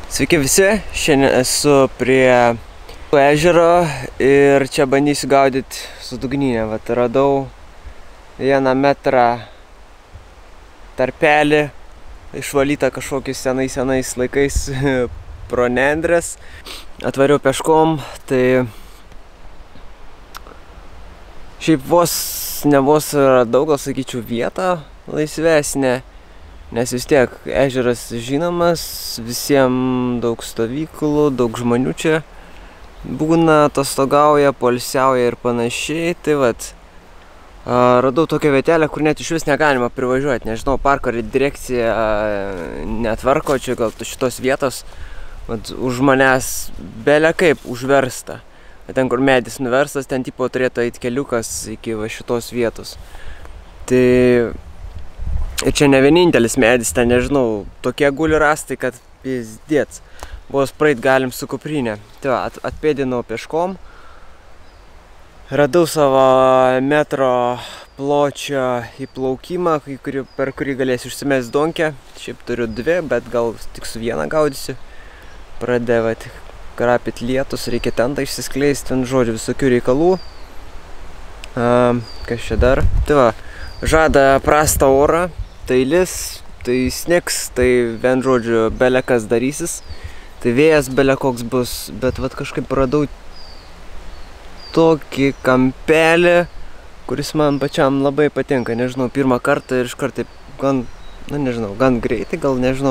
Sveiki visi, šiandien esu prie ežero ir čia bandysiu gaudyti su dugninė. Vat radau 1 metrą tarpelį, išvalytą kažkokiais senais laikais pro nendres. Atvariau peškom, tai šiaip ne vos radau, gal sakyčiau, vietą laisvesnę. Nes vis tiek ežeras žinomas, visiems daug stovyklų, daug žmonių čia būna, atostogauja, poilsiauja ir panašiai. Tai vat, radau tokią vietelę, kur net iš vis negalima privažiuoti. Nežinau, parko direkcija netvarko čia gal šitos vietos. Vat, už manęs belia kaip užversta. Ten, kur medis nuverstas, ten tipo turėtų eiti keliukas iki va šitos vietos. Tai ir čia ne vienintelis medis, ten nežinau, tokie guli rąstai, kad pizdėts. Vos praeit galim su kuprinė. Tai va, atpėdinau peškom. Radau savo metro pločio įplaukimą, per kurį galėsiu užsimest donkę. Šiaip turiu 2, bet gal tik su 1 gaudysiu. Pradėjo krapit lietus, reikia tentą išsiskleisti, ten žodžiu visokių reikalų. Kas čia dar? Tai va, žada prastą orą. Tai lis, tai snigs, tai vien žodžiu belekas darysis. Tai vėjas belekoks bus, bet vat kažkaip radau tokį kampelį, kuris man pačiam labai patinka. Nežinau, pirmą kartą ir iškart taip gan, nežinau, gan greitai, gal nežinau.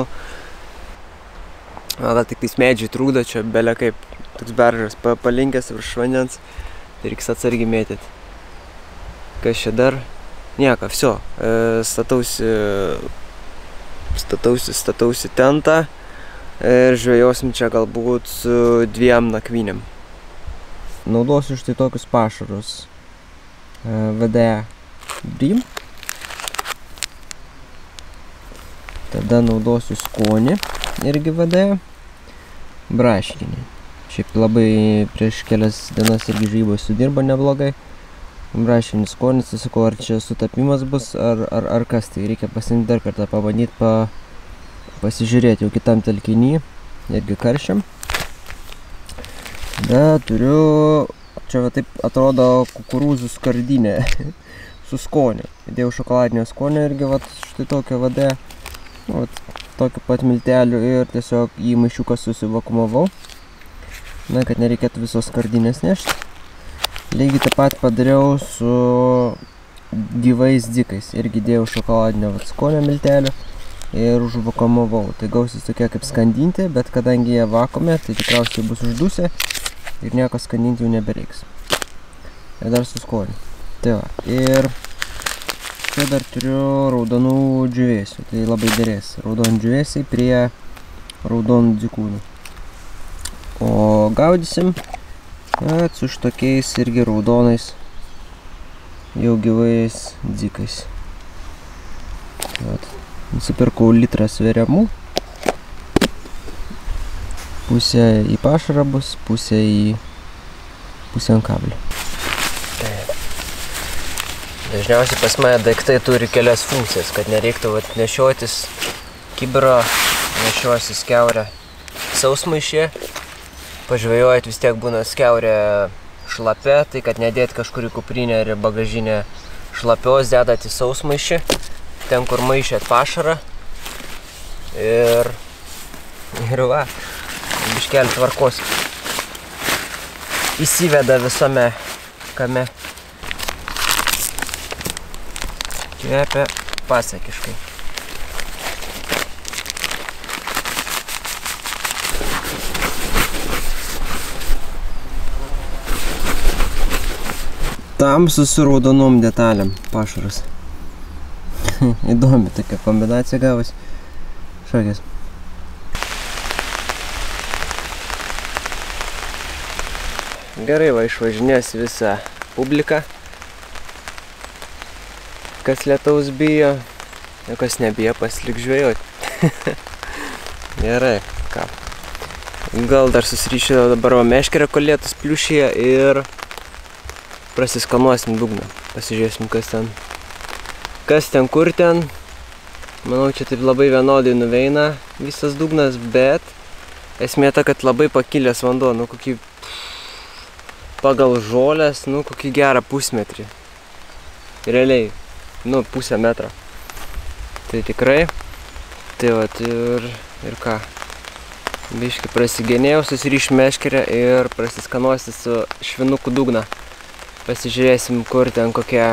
Gal tik tais medžiai trūkdo, čia belekaip toks beržas palinkęs virš vandens. Tai reiks atsargiai mėtyti. Kas čia dar? Nieko, viso, statausi tentą ir žvejosim čia galbūt su 2 nakvynėm. Naudosiu štai tokius pašarus. VDE Brim. Tada naudosiu skonį, irgi VDE. Braškinį. Šiaip labai prieš kelias dienas irgi žvejybos sudirbo neblogai. Braškinis skonis, tai sakau, ar čia sutapimas bus, ar kas, tai reikia pasiimti dar kartą, pabandyti, pasižiūrėti jau kitam telkiny, irgi karšiam. Tada turiu, čia va taip atrodo kukurūzų skardinė su skoniu. Įdėjau šokoladinio skonio irgi va štai tokio VD, tokiu pat milteliu ir tiesiog į maišiuką susivakumavau. Na, kad nereikėtų visos skardinės nešti. Lygiai taip pat padariau su gyvais dzikais. Irgi dėjau šokoladinio skonio miltelio ir užvakumavau. Tai gausis tokie kaip skandinti, bet kadangi jie vakuume, tai tikriausiai bus uždusę ir nieko skandinti jau nebereiks. Ir dar su skoniu. Tai va. Ir čia dar turiu raudonų džiūvėsių. Tai labai derės. Raudonų džiūvėsiai prie raudonų dzikūnų. O gaudysim su štokiais irgi raudonais jau gyvais dzikais. Nusipirkau litrą sveriamų. Pusė į pašarą bus, pusė ant kablio. Dažniausiai pas mane daiktai turi kelias funkcijas, kad nereiktų nešiotis kibiro, nešiosi skiaurę sausmaišė. Pažvejojat vis tiek būna skiaurė šlapia, tai kad nedėt kažkur į kuprinę ir bagažinę šlapios, dedat į sausmaišį, ten kur maišėt pašarą ir va, biškelį tvarkos. Įsiveda visame kame. Kvepia pasakiškai. Tamsus su raudonom detalėm pašaras. Įdomi tokia kombinacija gavosi. Šakės. Gerai, va, išvažinės visą publiką. Kas lietaus bijo, o kas nebijo, pasilik žvejoti. Gerai, ką. Gal dar susiryšiu dabar meškerę, kol lietus pliušyje ir prasiskanuosim dugną. Pasižiūrėsim, kas ten, kur ten. Manau, čia taip labai vienodai nuveina visas dugnas, bet Esmė ta, kad labai pakilęs vanduo, nu kokį pagal žolės, nu kokį gerą pusmetrį. Realiai, nu pusę metro. Tai tikrai. Tai vat ir ką. Biškį prasigenėjau, susiriš meškerę ir prasiskanuosi su švinukų dugną. Pasižiūrėsim, kur ten kokia...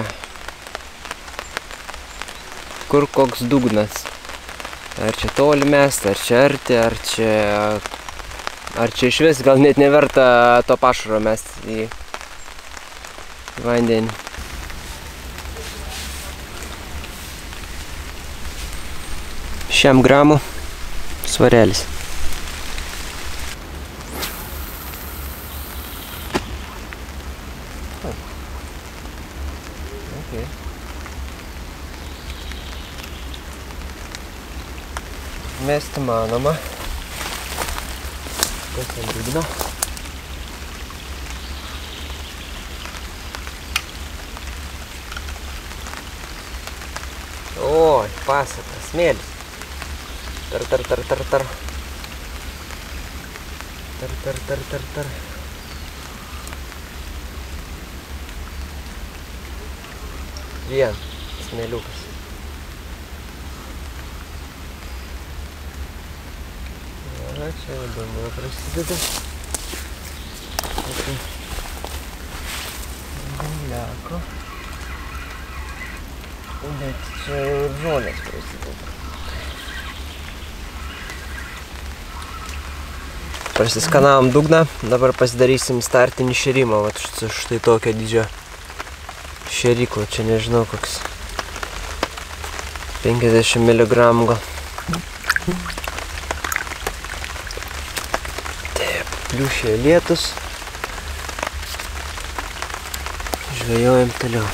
Kur koks dugnas. Ar čia toli mest, ar čia arti, ar čia išvis gal net neverta to pašaro mest į vandenį. Šiam gramų svarelis. Okay. Mesti manoma. Kas ant dugno. Oi, pasaka, smėlis. Tar. Vien smėliukas. Aha, čia įdomu prasideda. Galiako. Bet čia ir žolės prasideda. Prasiskanavom dugną, dabar pasidarysim startinį šėrimą. Vat štai tokio dydžio šėryklo. Čia nežinau koks 50 mg gal. Taip, pliušė lietus. Žvejojam toliau.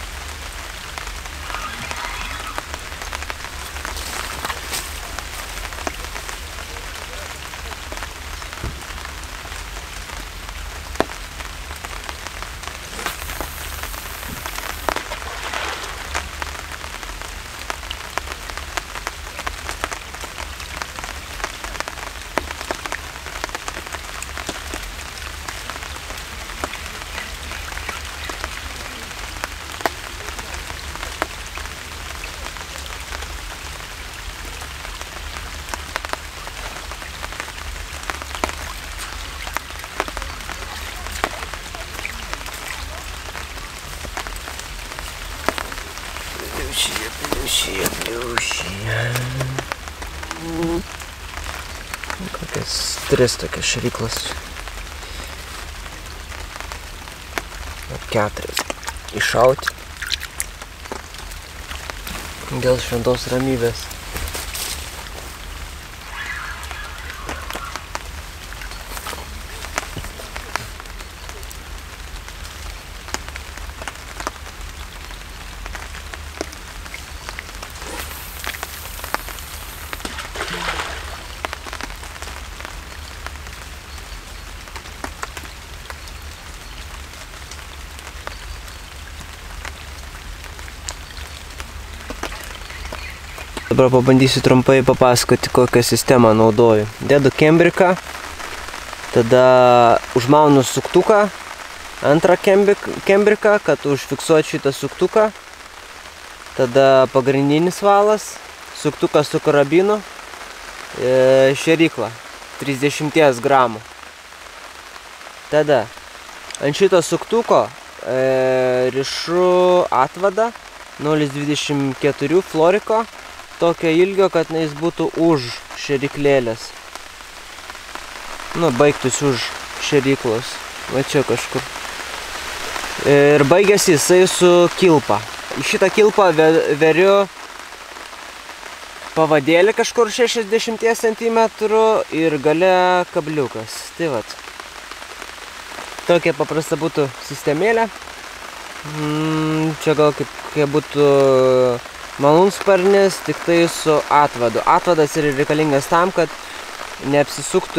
Pliušyje. Kokias 3 tokias šėryklas. 4 iššauti. Dėl šventos ramybės. Dabar pabandysiu trumpai papasakoti, kokią sistemą naudoju. Dedu kembriką, tada užmaunu suktuką, antrą kembriką, kad užfiksuoti šitą suktuką. Tada pagrindinis valas, suktukas su karabinu, šėrykla 30 gramų. Tada ant šito suktuko rišu atvadą 0,24 floriko. Tokio ilgio, kad jis būtų už šėryklėlės. Nu, baigtųsi už šėryklos. Va čia kažkur. Ir baigėsi jisai su kilpa. Į šitą kilpą veriu pavadėlį kažkur 60 cm ir gale kabliukas. Tai vat. Tokia paprasta būtų sistemėlė. Čia gal kaip būtų malūnsparnis, tik tai su atvadu. Atvadas yra reikalingas tam, kad neapsisuktų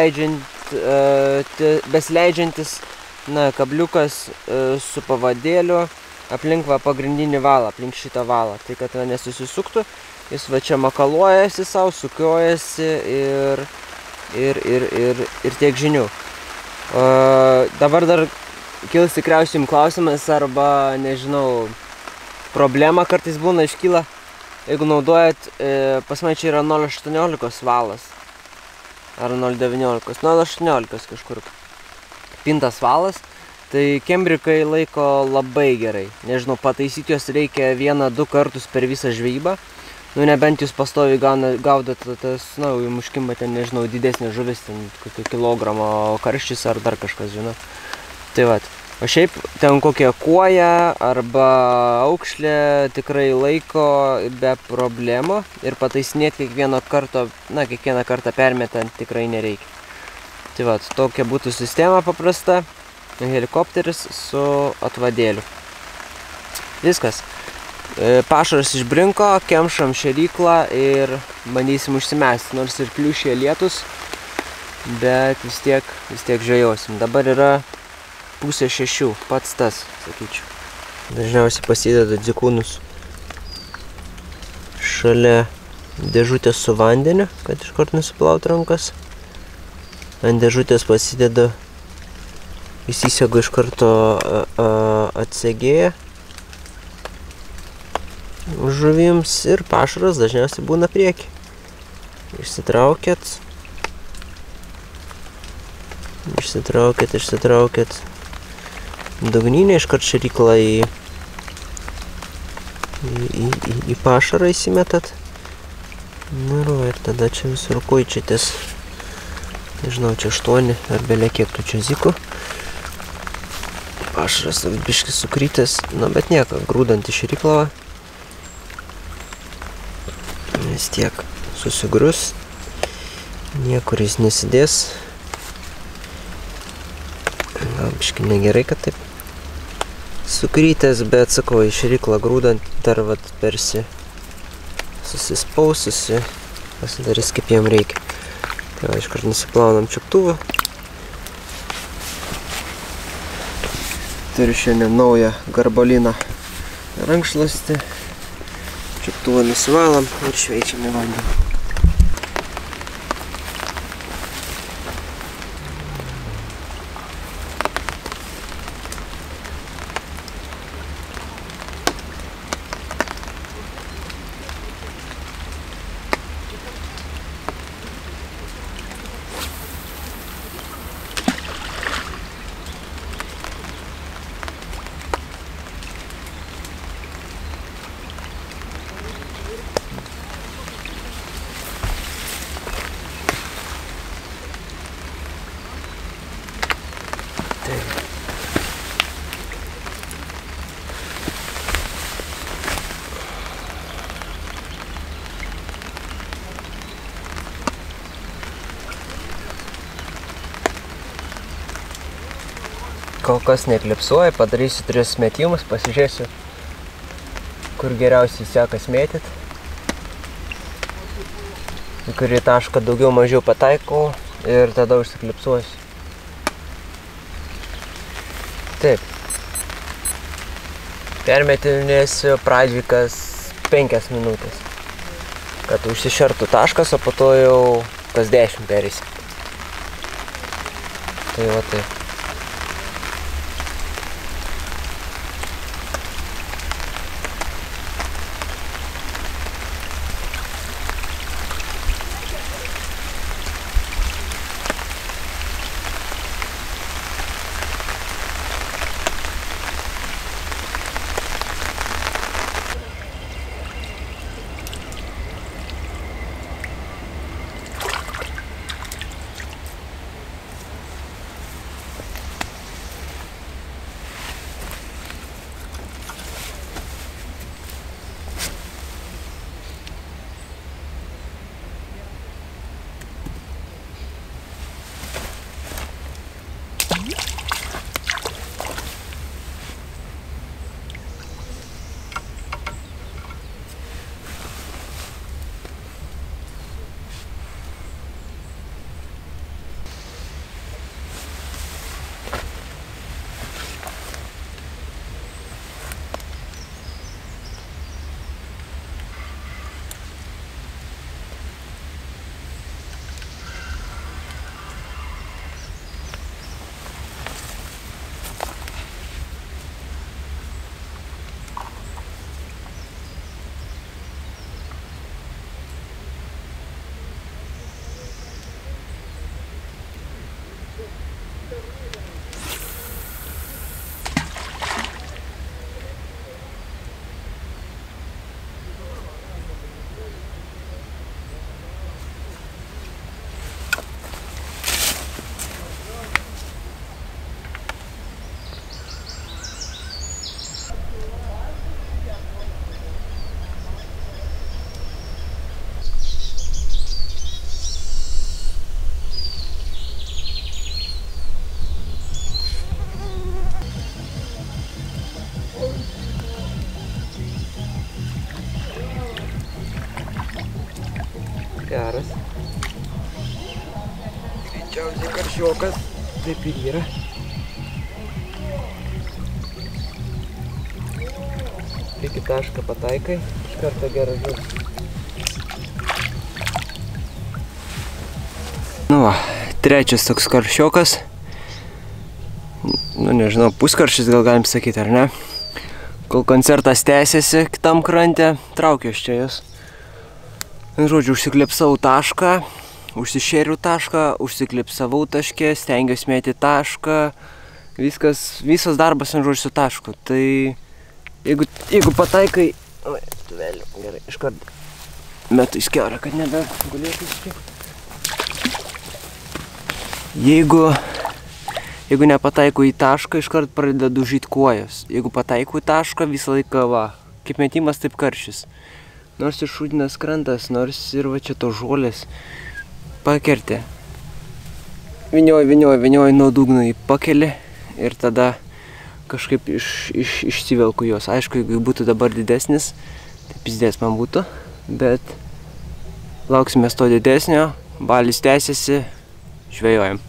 besileidžiantis kabliukas su pavadėliu aplink pagrindinį valą, aplink šitą valą. Tai kad nesusisuktų, jis va čia makaluojasi savo, sukiojasi ir ir tiek žinių. Dabar dar kils tikriausiai jums klausimas arba, nežinau, problema kartais būna iškyla, jeigu naudojat, pas mane čia yra 0,18 valas ar 0,19, 0,18 kažkur pintas valas, tai kembrikai laiko labai gerai. Nežinau, pataisyti juos reikia 1-2 kartus per visą žvejybą. Nu, nebent jūs pastoviai gaudat tas, na, jums užkimba ten, nežinau, didesnė žuvis, ten kokio kilogramo karštis ar dar kažkas, žinot. Tai vat. O šiaip ten kokia kuoja arba aukšlė tikrai laiko be problemų ir pataisinėti kiekvieną kartą permetant tikrai nereikia. Tai vat, tokia būtų sistema paprasta, helikopteris su atvadėliu. Viskas. Pašaras išbrinko, kemšam šėryklą ir bandysim užsimesti, nors ir kliušė lietus, bet vis tiek žvejosim. Dabar yra 5:30, pats tas, sakyčiau. Dažniausiai pasidedu dzikūnus šalia dėžutės su vandeniu, kad iškart nusiplaut rankas. Ant dėžutės pasidedu, įsisegu iš karto atsegėję žuvims ir pašaras dažniausiai būna prieki. Išsitraukėt dugninę, iškart šėryklą į pašarą įsimetat. Nu ir tada čia visur kuičiatės. Nežinau, čia 8 ar belė kiek tų čia zikų. Pašaras biškis sukrytęs, na bet nieko, grūdant į šėryklą. Vis tiek susigrius, niekur jis nesidės. Gal biškai negerai, kad taip sukrytęs, bet sakau, į šėryklą grūdant dar vat persi susispaususi, pasidarys kaip jam reikia. Tai va, iškart nusiplaunam čiuptuvą. Turiu šiandien naują garboliną rankšluostį. Čiuptuvą nusivalam ir šveičiam į vandenį. Kol kas neklipsuoju, padarysiu 3 metimus, pasižiūrėsiu, kur geriausiai sekas mėtyt. Į kurį tašką daugiau mažiau pataikau ir tada užsiklipsuosiu. Taip. Permetinėsiu pradžiai kas 5 minutės, kad užsišertų taškas, o po to jau kas 10 perėsi. Tai va taip. Greičiausiai karšiokas, taip ir yra. Iki tašką pataikai, iš karto gera žuvis. Nu va, trečias toks karšiokas. Nu nežinau, puskaršis gal galim sakyti, ar ne? Kol koncertas tęsiasi kitam krante, traukiu aš čia jas. Žodžiu, užsiklipsau tašką, užsišėriu tašką, užsiklipsavau taškę, stengiuosi mėti tašką. Visas darbas, žodžiu, su tašku. Tai jeigu pataikai... Oi, tu vėliau, gerai, iškart metu į skiaurą, kad nebegulėtų iškiek. Jeigu nepataikau į tašką, iškart pradeda dužyti kojos. Jeigu pataikau į tašką, visą laiką va, kaip metimas, taip karšis. Nors ir šūdinas krantas, nors ir va čia to žolės pakertė. Vinioju nuo dugno į pakelį ir tada kažkaip išsivelku juos. Aišku, jeigu būtų dabar didesnis, tai pizdės man būtų, bet lauksime to didesnio, balis tęsiasi, žvejojam.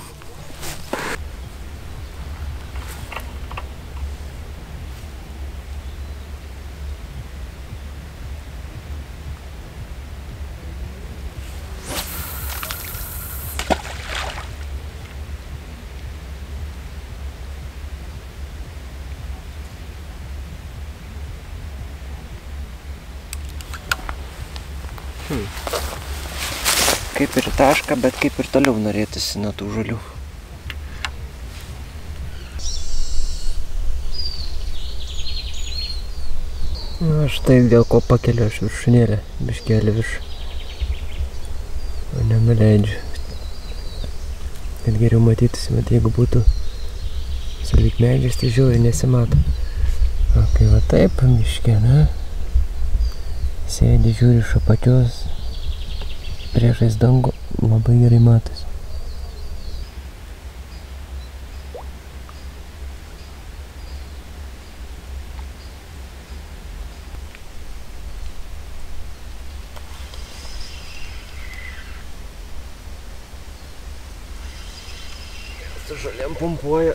Kaip ir tašką, bet kaip ir toliau norėtųsi nuo tų žolių. Na, štai dėl ko pakeliu aš viršūnėlę, biškelį virš. O nenuleidžiu. Kad geriau matytųsi, bet jeigu būtų sulyg medžiais, tai žiauriai nesimato. O kai va taip, miške, na? Sėdi, žiūri iš apačios, priešais dangų, labai gerai matosi. Su žolėm pumpuoja.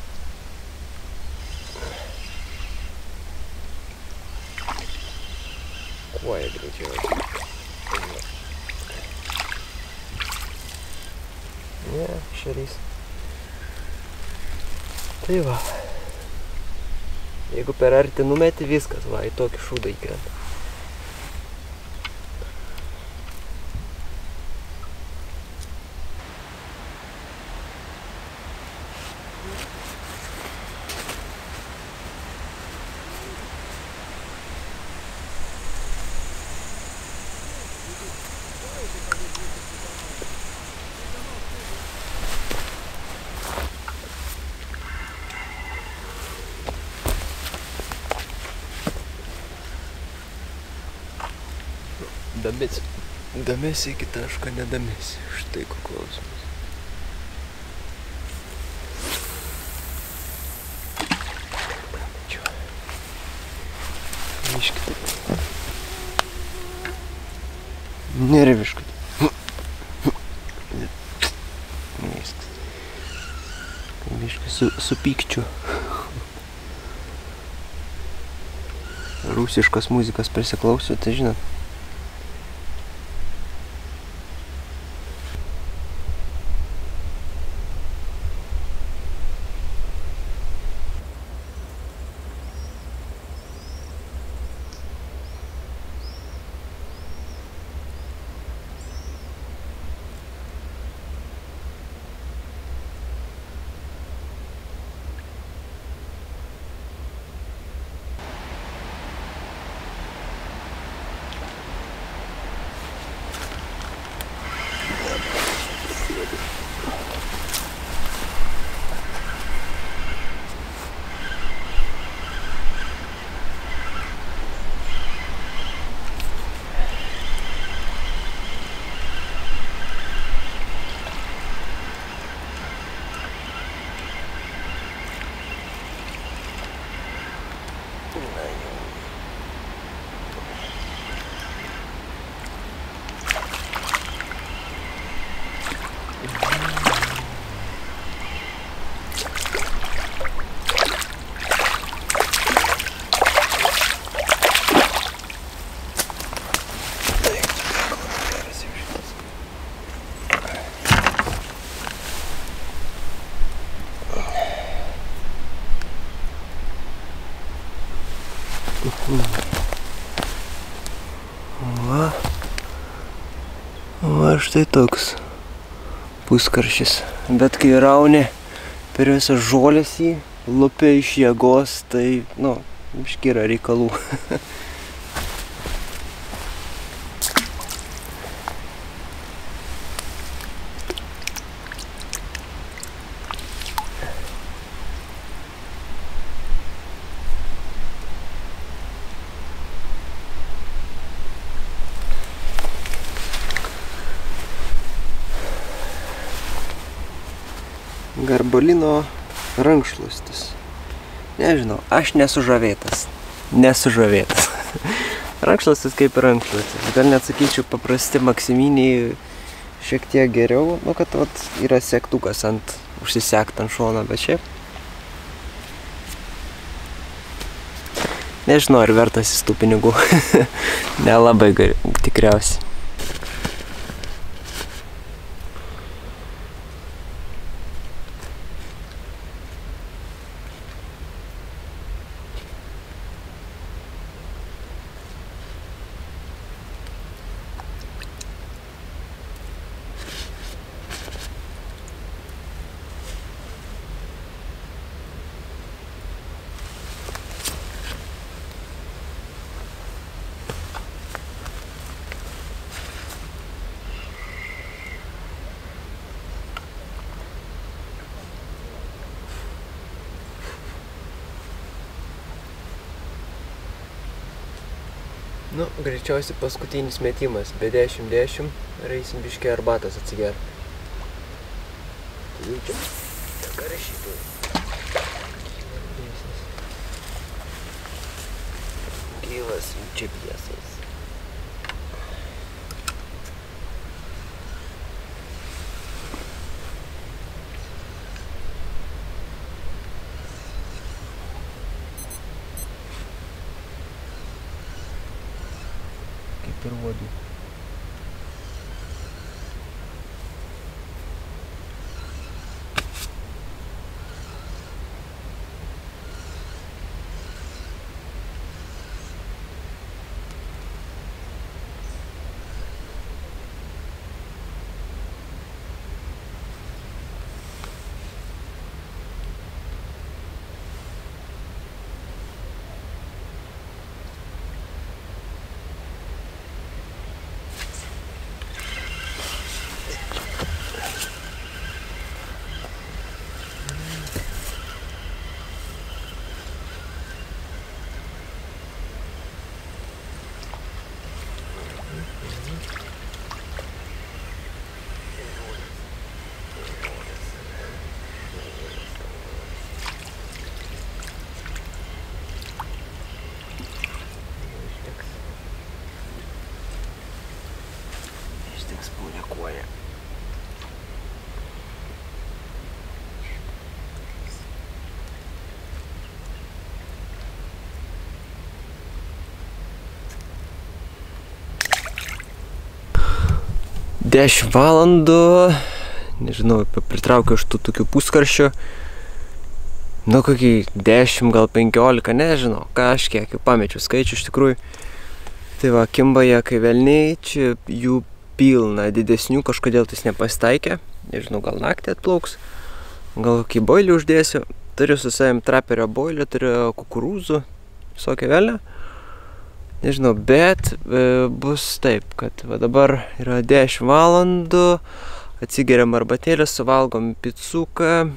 Kuoja greičiausiai. Ne, šarys. Tai va. Jeigu per arti numeti, viskas, va, į tokį šūdą įkrenta. Damėsi iki taško, nedamėsi. Štai ko klausimas. Čia. Miškit. Nerviškit. Viskas. Miškai su pykčiu. Rusiškos muzikos prisiklausiu, tai žinot. Va štai toks puskaršis. Bet kai rauni per visą žolės jį, lupia iš jėgos, tai, biškį yra reikalų. Garbalino rankšluostis. Nežinau, aš nesužavėtas. Rankšluostis kaip ir rankšluostis. Gal net sakyčiau, paprasti maksiminiai šiek tiek geriau, kad yra segtukas užsisegt ant šono, bet šiaip. Nežinau, ar vertas tų pinigų. Nelabai tikriausiai. Greičiausiai paskutinis metimas, be 10-10, reisim biškį arbatos atsigerti. Ką rašytų? Gyvas čia piesas. Ir uodų. Eksponiakuoja. Dešimt valandų, nežinau, pritraukiu aš tų tokių puskarščių. Kokį 10, gal 15, nežinau, kažkiek jau pamečiu skaičių iš tikrųjų. Tai va, kimba jie kai velniai, čia jų pilna didesnių, kažkodėl tais nepasitaikė. Nežinau, gal naktį atplauks, gal kokį boilį uždėsiu. Turiu su savim traperio boilį, turiu kukurūzų, visokią velnę. Nežinau, bet bus taip, kad va dabar yra 10 valandų, atsigeriam arbatėlę, suvalgom picuką.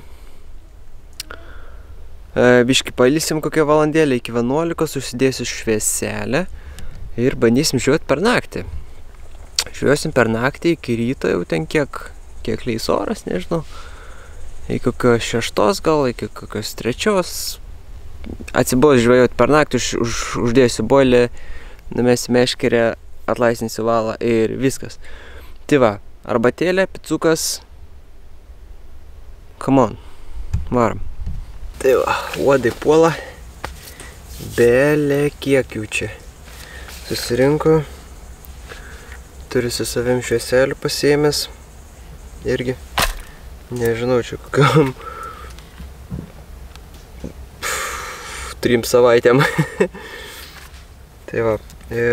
Biškį pailsim kokią valandėlę iki 11, užsidėsiu švieselę ir bandysim žiūrėti per naktį. Žiūrėsim per naktį iki ryto, jau ten kiek leis oras, nežinau. Iki kokios 6 gal, iki kokios 3. Atsibos žvejoti per naktį, uždėsiu boilį, numesiu meškerę, atlaisvinsiu valą ir viskas. Tai va, arbatėlė, picukas. Come on, varom. Tai va, uodai puola, bele kiek jų čia susirinko. Turiu su savim švieselių pasiėmęs. Irgi, nežinau, čia kokiam 3 savaitėm. Tai va,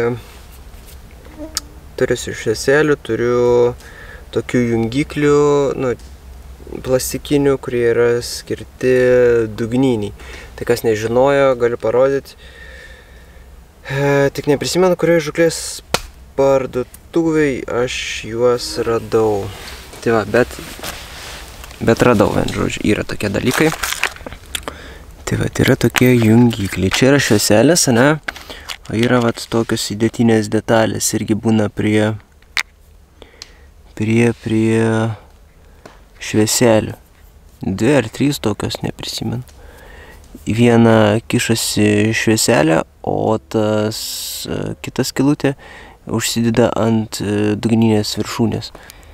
turiu švieselių, turiu tokių jungiklių, nu, plastikinių, kurie yra skirti dugniniai. Tai kas nežinojo, galiu parodyti. Tik neprisimenu, kurioje žuklės parduotuviai aš juos radau. Tai va, bet radau, žodžiu, yra tokie dalykai. Tai va, yra tokie jungikliai. Čia yra švieselės, ne? O yra vat tokios įdėtinės detalės, irgi būna prie švieselių. 2 ar 3 tokios, neprisimenu. Viena kišasi švieselė, o tas kita skylutė užsideda ant dugninės viršūnės.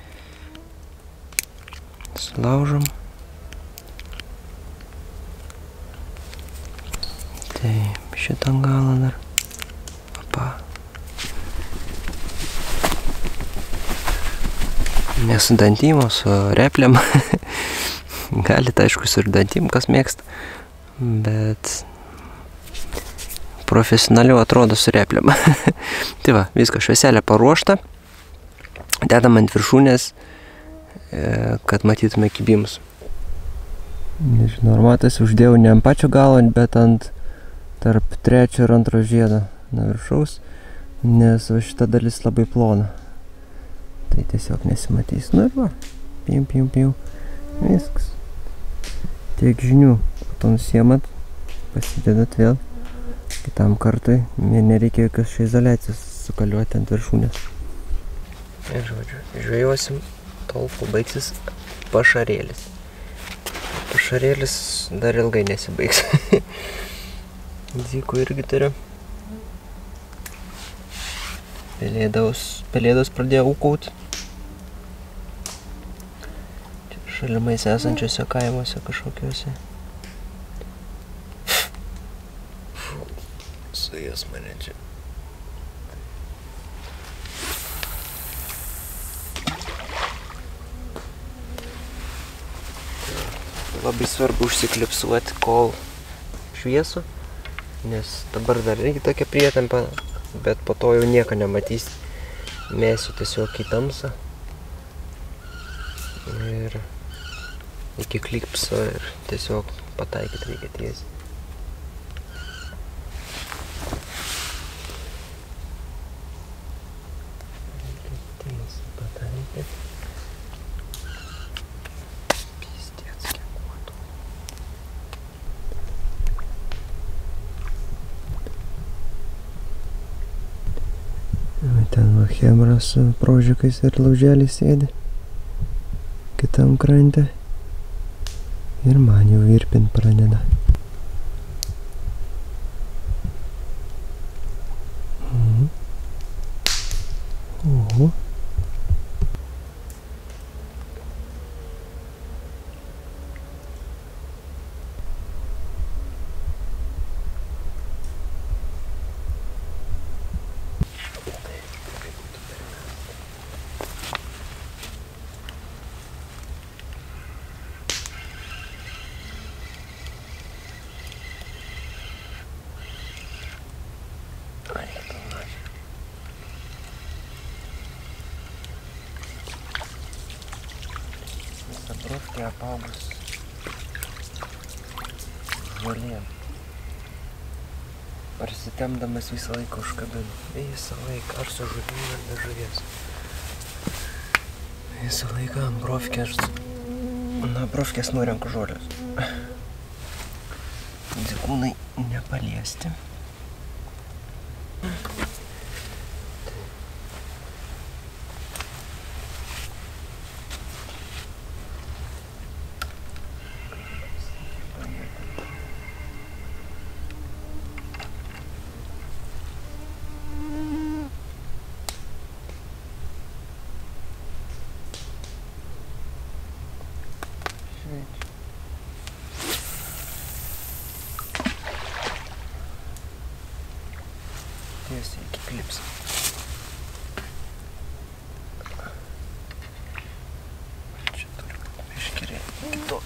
Sulaužom. Taip, šitą galą dar. Opa. Ne su dantim, o su repliam. Galite, aišku, su dantim, kas mėgsta. Bet profesionaliau atrodo su repliam. Tai va, viskas, švieselė paruošta. Dedam ant viršūnės, kad matytume kibimus. Nežinau, ar matosi, uždėjau ne ant pačio galo, bet ant tarp 3 ir 2 žiedo nuo viršaus, nes šita dalis labai plona. Tai tiesiog nesimatys. Nu ir va, pim. Viskas. Tiek žinių. Po to nusiemat, pasidedat vėl. Kitam kartui nereikia jokios izoliacijos sukaliuoti ant viršūnės. Ir žodžiu, žvejosim tol, kol baigsis pašarėlis. Pašarėlis dar ilgai nesibaigs. Dzykų irgi turiu. Pelėdos pradėjo ūkauti. Čia šalimais esančiuose kaimuose kažkokiuose. Sujas mane čia. Labai svarbu užsiklipsuoti, kol šviesu, nes dabar dar irgi tokia prietampa, bet po to jau nieko nematys. Mesiu tiesiog į tamsą ir iki klipso ir tiesiog pataikyti reikia tiesiai. Ten va chebra su prožikais ir lauželiais sėdi kitam krante ir man jau virpint pradeda. Oho. Brufkė apaugus žolėm. Parsitemdamas visą laiką užkabinu. Visą laiką, ar su žuvim, ar be žuvies. Visą laiką ant brufkės, na, brufkės nurenku žolės. Dzikūnai nepaliesti. Tiesiai iki klipso. Čia turiu iškirėti iki to.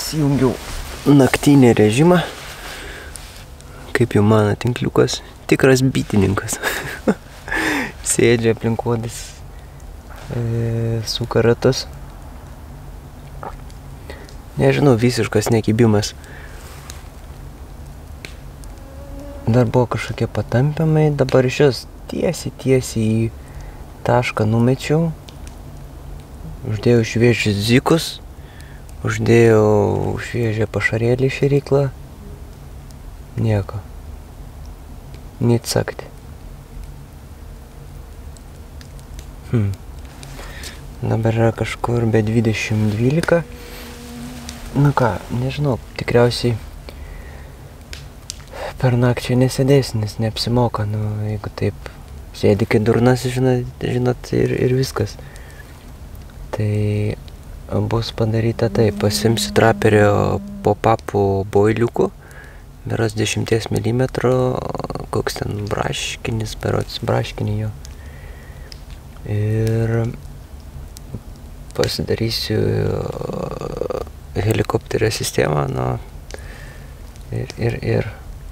įsijungiau naktinį režimą. Kaip jau mano tinkliukas, tikras bitininkas. Sėdžia aplinkodis, suka ratus. Nežinau, visiškas nekibimas. Dar buvo kažkokie patampimai, dabar iš jos tiesiai į tašką numečiau. Uždėjau šviežius zikus, uždėjau šviežią pašarėlį į šėryklą. Nieko. Nic sakti. Dabar yra kažkur be 20:12. Nu ką, nežinau, tikriausiai per nakčią nesėdės, nes neapsimoka. Nu, jeigu taip sėdi kaip durnas, žinot, ir viskas. Tai bus padaryta taip, pasimsiu traperio pop-upų boiliukų, berods 10 mm, koks ten braškinis, berods braškinį jo. Ir pasidarysiu helikopterio sistemą, nu, ir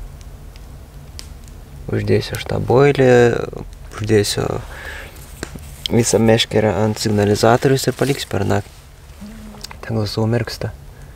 uždėsiu aš tą boilį, uždėsiu visą meškerę ant signalizatorius ir paliksiu per naktį. Tegul savo mirksta.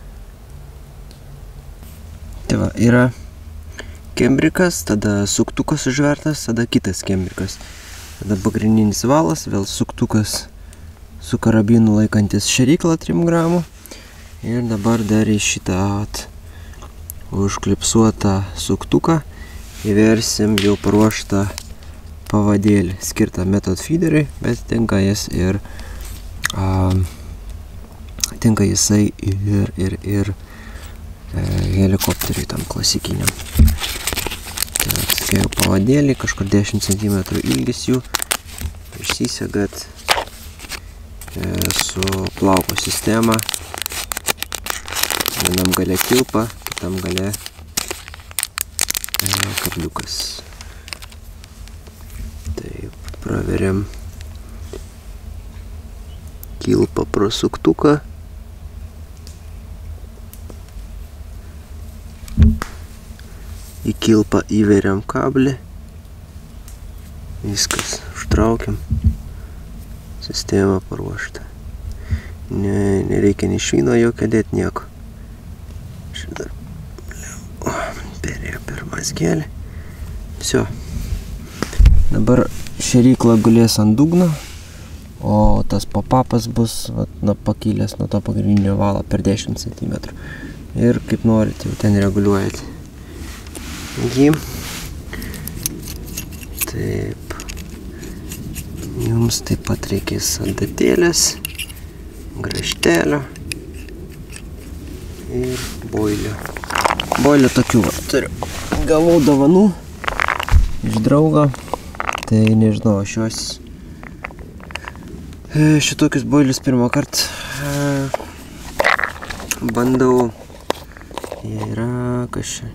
Tai va, yra kembrikas, tada suktukas užvertas, tada kitas kembrikas. Tada pagrindinis valas, vėl suktukas su karabinu laikantis šėryklą 3 gramų. Ir dabar dar į šitą užklipsuotą suktuką įversim jau paruoštą pavadėlį, skirtą method feederiui, bet tinka jisai ir helikopteriui tam klasikiniam. Tai atskėjau pavadėlį, kažkur 10 cm ilgis jų, išsisegat su plauko sistema. Vienam gale kilpa, kitam gale kabliukas. Taip, praveriam kilpą pro suktuką. Į kilpą įveriam kablį. Viskas, užtraukiam. Sistema paruošta. Nereikia nei švino jokio dėt nieko. Šitą perėjo per mazgelį. Visio. Dabar šėrykla gulės ant dugno, o tas pop-upas bus pakilęs nuo to pagrindinio valo per 10 cm. Ir kaip norit, jau ten reguliuojate jį. Taip. Jums taip pat reikės adatėlės, grąžtelio ir boilio. Boilio tokių turiu. Gavau dovanų iš draugo. Tai nežinau, aš šitokius boilius pirmą kartą bandau. Yra kažkai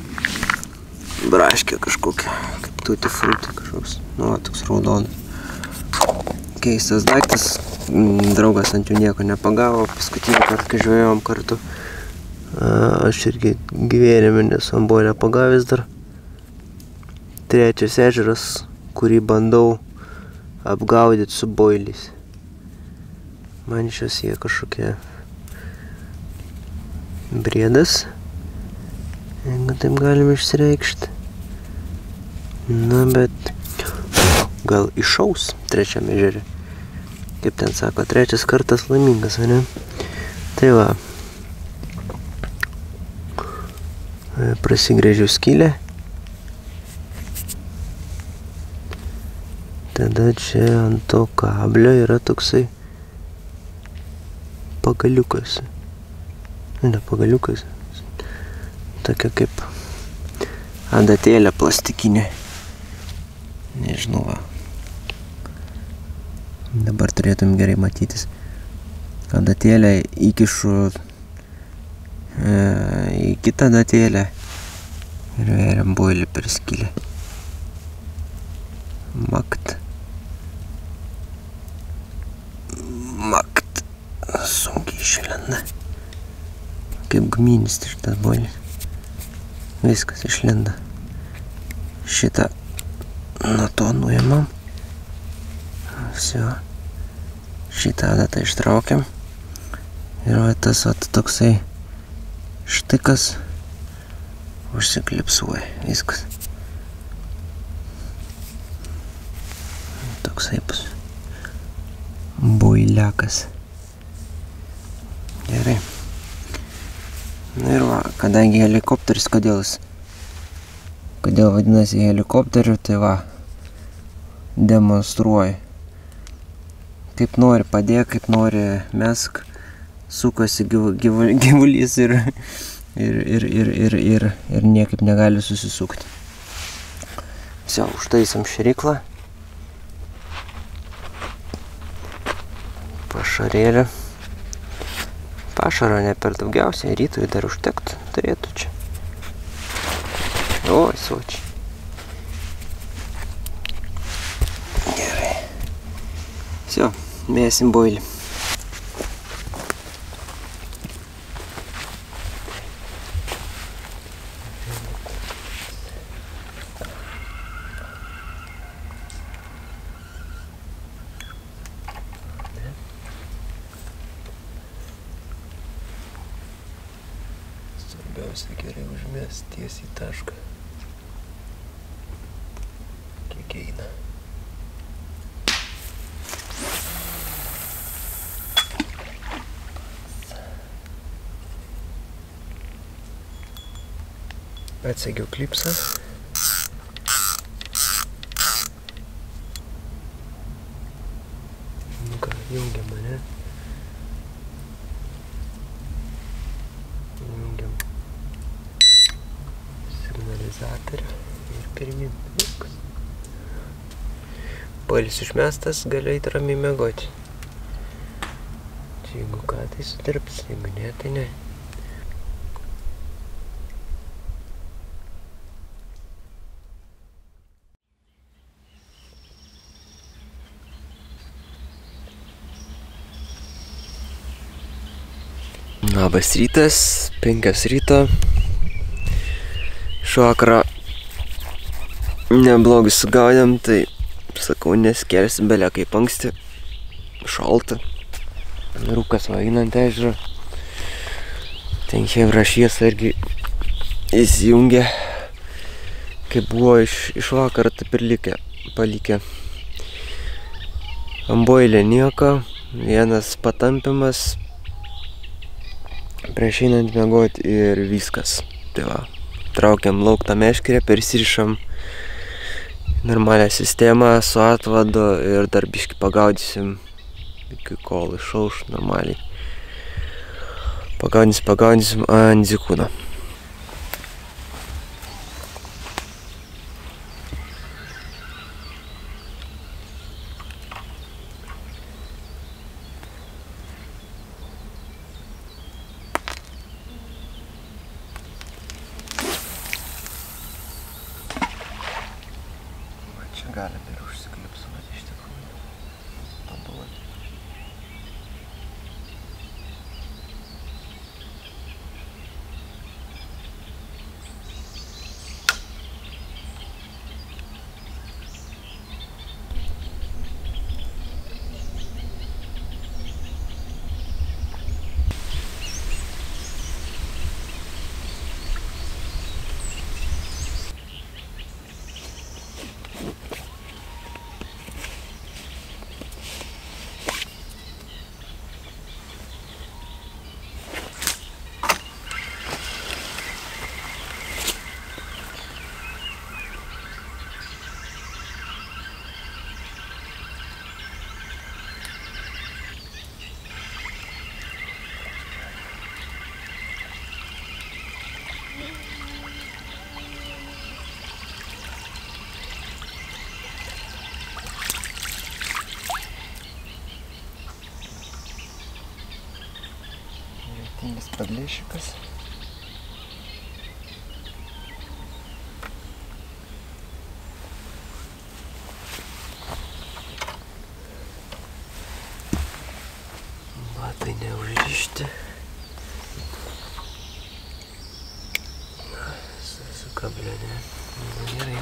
braškė kažkokia, kaip tutti frutti kažkoks, nu, toks raudonas. Keistas daiktas, draugas ant jų nieko nepagavo, paskutinį kartą, kai žvejojom kartu. Aš irgi gyvenime nesu ant boilio pagavęs dar. Trečias ežeras, kurį bandau apgaudyti su boiliais. Man šios jie kažkokie briedas, jeigu taip galim išsireikšti. Na, bet gal iššaus trečiam ežerį. Kaip ten sako, trečias kartas laimingas, ne? Tai va. Prasigrėžiu skylę. Tada čia ant to kablio yra toksai pagaliukas. Ne pagaliukas. Tokia kaip adatėlė plastikinė. Nežinau, va. Dabar turėtum gerai matytis. Adatėlę įkišu į kitą adatėlę ir veriam boilį per skylę. Makt. Sunkiai išlenda. kaip guminis šitas boilis. Viskas išlenda. Šitą nuo to nuimam. Visio. Šitą adatą ištraukiam. Ir va tas toksai štikas užsiklipsuoja. Viskas. Toksai bus boiliakas. Gerai. Na ir va, kadangi helikopteris, kodėl vadinasi helikopteriu, tai va, demonstruoju. Kaip nori padėk, kaip nori mesk, sukasi gyvulys ir niekaip negali susisukti. Visi, užtaisom šėryklą. Pašarėlę. Pašaro ne per daugiausiai, rytui dar užtekt turėtų čia. Oi, sočiai. Gerai. Все, mėsim boilį. Svarbiausia gerai užmest tiesiai į tašką. Kiek eina. Atsegiau klipsą. Nu ką, jungiam, ne? Jungiam signalizatorių ir pirmin. Boilis išmestas, gali eit ramiai miegoti. Čia jeigu ką, tai sudirbs, jeigu ne, tai ne. Labas rytas, 5 ryto. Švakarą neblogai sugaudėm, tai sakau, neskelsim belia kaip anksti. Šalta. Rūkas va einant ežerą. Ten chebra šviesą irgi įsijungė. Kaip buvo iš vakaro, taip ir palikę. Ant boilio nieko. Vienas patampimas. Prieš einant miegoti ir viskas. Tai va, traukiam lauktą meškerę, persirišam normalią sistemą su atvadu ir dar biškį pagaudysim iki kol išauš normaliai. Pagaudysim ant dzikūno. Gali ir užsiklipsuoti iš tikrųjų. Paduoti. Tingas подлещикас. Batai neužrišti. 11, blėdė. Gerai.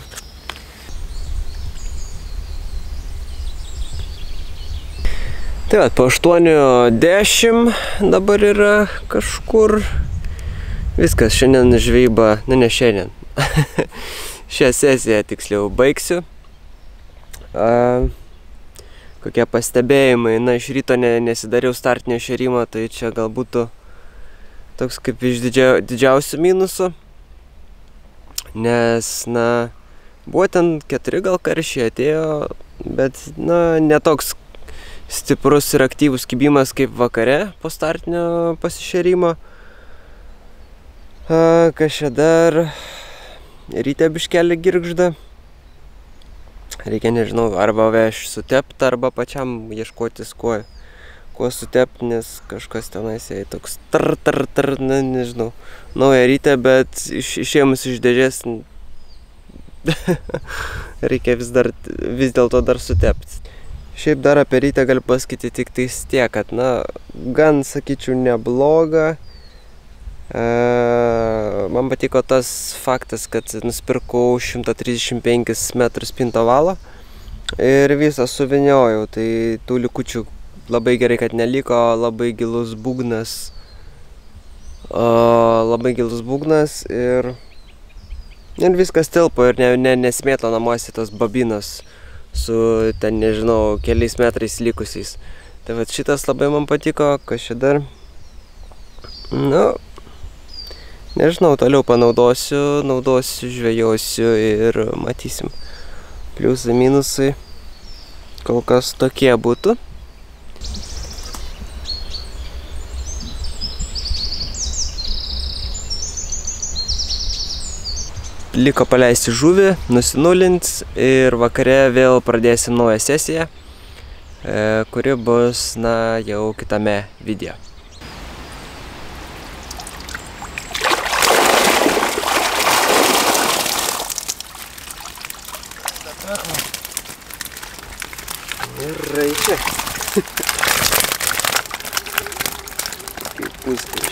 Tai va, po 8:10 dabar yra kažkur. Viskas, šiandien žvejyba, ne šiandien. Šią sesiją tiksliau baigsiu. Kokie pastebėjimai, na iš ryto nesidariau startinio šėrimo, tai čia galbūt toks kaip iš didžiausių minusų. Nes, na, buvo ten 4 gal karšiai atėjo, bet, na, netoks stiprus ir aktyvus kibimas kaip vakare po startinio pasišėrimo. Kas čia dar? Ryte biškelį girgžda. Reikia, nežinau, arba veš sutept, arba pačiam ieškotis kuo sutept, nes kažkas tenais jai toks na, nežinau, nauja ryte, bet išėmus iš dėžės reikia vis dėlto dar sutept. Šiaip dar apie rytę galiu pasakyti tik tais tiek, kad, na, gan, sakyčiau, nebloga. Man patiko tas faktas, kad nusipirkau 135 metrų spinto valą ir visą suviniojau, tai tų likučių labai gerai, kad neliko, labai gilus būgnas ir viskas tilpo ir nesmėto namuose tos babinos su ten, nežinau, keliais metrais likusiais. Tai vat šitas labai man patiko, kas čia dar, nu, nežinau, toliau panaudosiu, žvejosiu ir matysim. Pliusai, minusai, kol kas tokie būtų. Liko paleisti žuvį, nusinulint ir vakare vėl pradėsim naują sesiją, kuri bus, na, jau kitame video. Gerai čia. Kaip puikiai.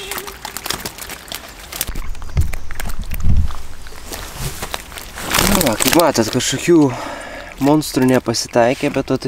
Na, kaip matot, kažkokių monstrų nepasitaikė, bet va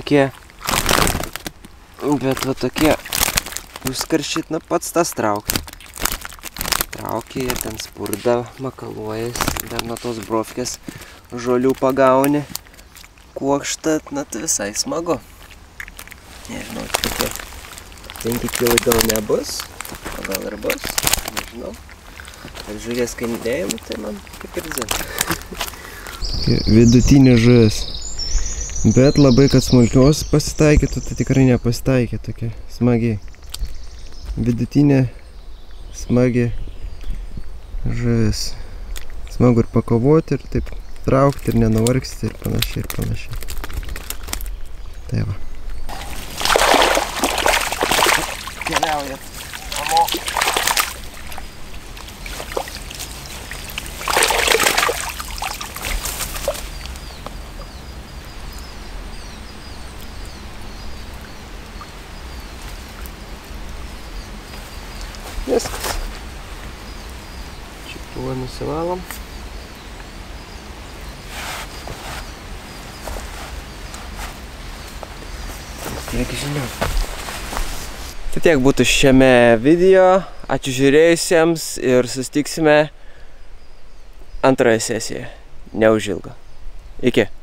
tokie užskaršyt, na, pats tas traukti. Traukia ir ten spurda, makaluojas, dar nuo tos brofkės žolių pagauni. Kuokštat, na, tai visai smagu. Nežinau, tokie 5 kilai gal nebus, o gal ir bus, nežinau. Ar žuvies kainėjimu, tai man kaip ir zin. Vidutinė žuvis. Bet labai, kad smulkios pasitaikytų, tai tikrai nepasitaikė tokia smagiai. Vidutinė, smagi žuvis. Smagu ir pakovoti, ir taip traukti, ir nenuvargsti, ir panašiai, ir panašiai. Tai va. Keliauja namo. Viskas. Čiuptuvą nusivalom. Tiek žinių. Tai tiek būtų šiame video. Ačiū žiūrėjusiems ir susitiksime antroje sesijoje. Neužilgo. Iki.